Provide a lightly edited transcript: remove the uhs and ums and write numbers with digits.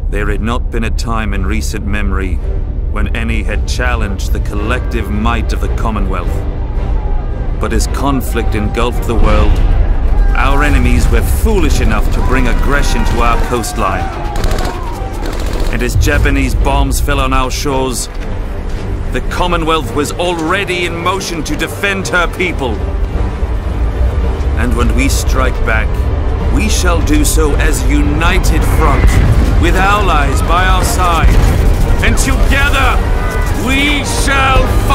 There had not been a time in recent memory when any had challenged the collective might of the Commonwealth. But as conflict engulfed the world, our enemies were foolish enough to bring aggression to our coastline. And as Japanese bombs fell on our shores, the Commonwealth was already in motion to defend her people. And when we strike back, we shall do so as a united front, with allies by our side. And together, we shall